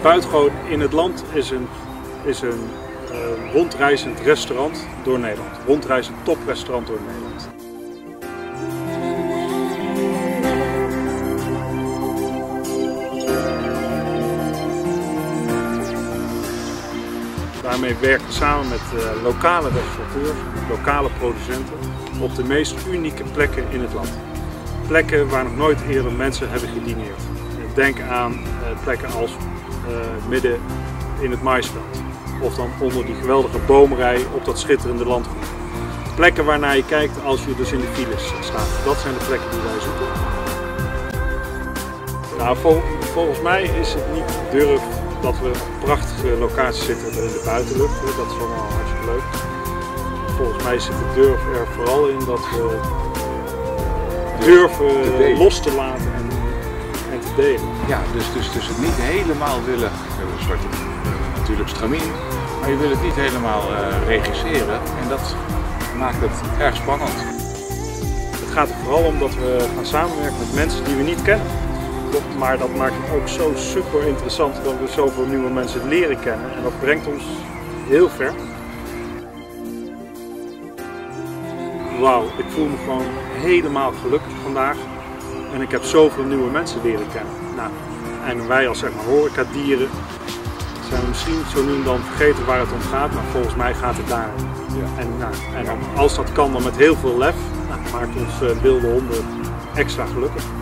Buitengewoon in het land is een rondreizend restaurant door Nederland. Rondreizend toprestaurant door Nederland. Daarmee werken we samen met lokale restaurateurs, lokale producenten op de meest unieke plekken in het land. Plekken waar nog nooit eerder mensen hebben gedineerd. Denk aan plekken als midden in het maisveld of dan onder die geweldige boomrij op dat schitterende landgoed. Plekken waarnaar je kijkt als je dus in de files staat. Dat zijn de plekken die wij zoeken. Nou, volgens mij is het niet durf dat we op prachtige locaties zitten in de buitenlucht. Dat is allemaal hartstikke leuk. Volgens mij zit de durf er vooral in dat we durven los te laten en te delen. Ja, dus het niet helemaal willen, we hebben een soort natuurlijk stramien, maar je wil het niet helemaal regisseren en dat maakt het erg spannend. Het gaat er vooral om dat we gaan samenwerken met mensen die we niet kennen. Maar dat maakt het ook zo super interessant dat we zoveel nieuwe mensen leren kennen en dat brengt ons heel ver. Wauw, ik voel me gewoon helemaal gelukkig vandaag en ik heb zoveel nieuwe mensen leren kennen. Nou, en wij als zeg maar horecadieren zijn we misschien zo nu en dan vergeten waar het om gaat, maar volgens mij gaat het daarom. Ja. En dan, als dat kan dan met heel veel lef, maakt ons wilde honden extra gelukkig.